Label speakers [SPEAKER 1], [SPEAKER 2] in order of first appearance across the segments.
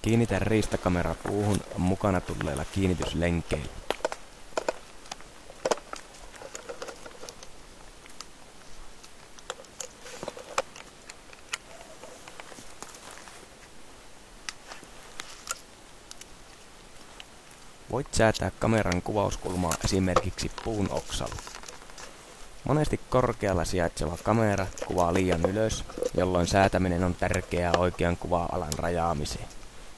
[SPEAKER 1] Kiinnitä riistakamera puuhun mukana tulleilla kiinnityslenkeillä. Voit säätää kameran kuvauskulmaa esimerkiksi puun oksalla. Monesti korkealla sijaitseva kamera kuvaa liian ylös, jolloin säätäminen on tärkeää oikean kuva-alan rajaamiseen.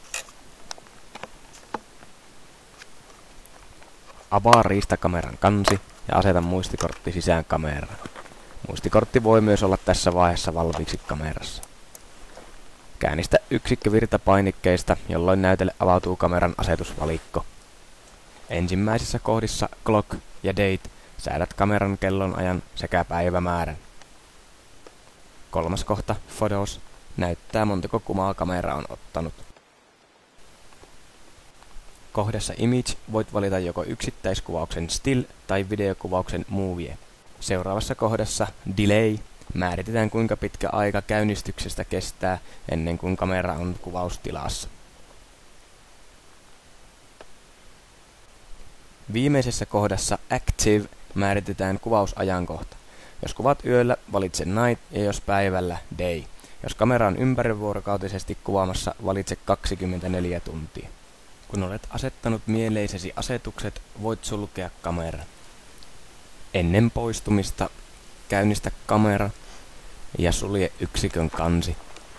[SPEAKER 1] Avaa riistakameran kansi ja aseta muistikortti sisään kameraan. Muistikortti voi myös olla tässä vaiheessa valmiiksi kamerassa. Käynnistä yksikkö virtapainikkeista, jolloin näytölle avautuu kameran asetusvalikko. Ensimmäisissä kohdissa Clock ja Date säädät kameran kellonajan sekä päivämäärän. Kolmas kohta, Photos, näyttää montako kuvaa kamera on ottanut. Kohdassa Image voit valita joko yksittäiskuvauksen Still tai videokuvauksen Movie. Seuraavassa kohdassa Delay määritetään kuinka pitkä aika käynnistyksestä kestää ennen kuin kamera on kuvaustilassa. Viimeisessä kohdassa Active määritetään kuvausajankohta. Jos kuvat yöllä, valitse Night ja jos päivällä Day. Jos kamera on ympärivuorokautisesti kuvaamassa, valitse 24 tuntia. Kun olet asettanut mieleisesi asetukset, voit sulkea kameran. Ennen poistumista käynnistä kamera ja sulje yksikön kansi.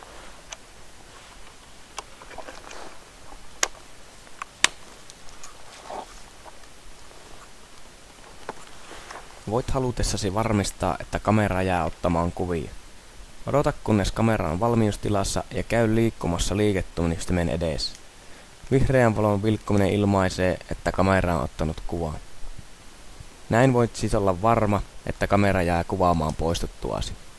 [SPEAKER 1] Voit halutessasi varmistaa, että kamera jää ottamaan kuvia. Odota kunnes kamera on valmiustilassa ja käy liikkumassa liiketunnistimen edessä. Vihreän valon vilkkuminen ilmaisee, että kamera on ottanut kuvan. Näin voit siis olla varma, että kamera jää kuvaamaan poistuttuasi.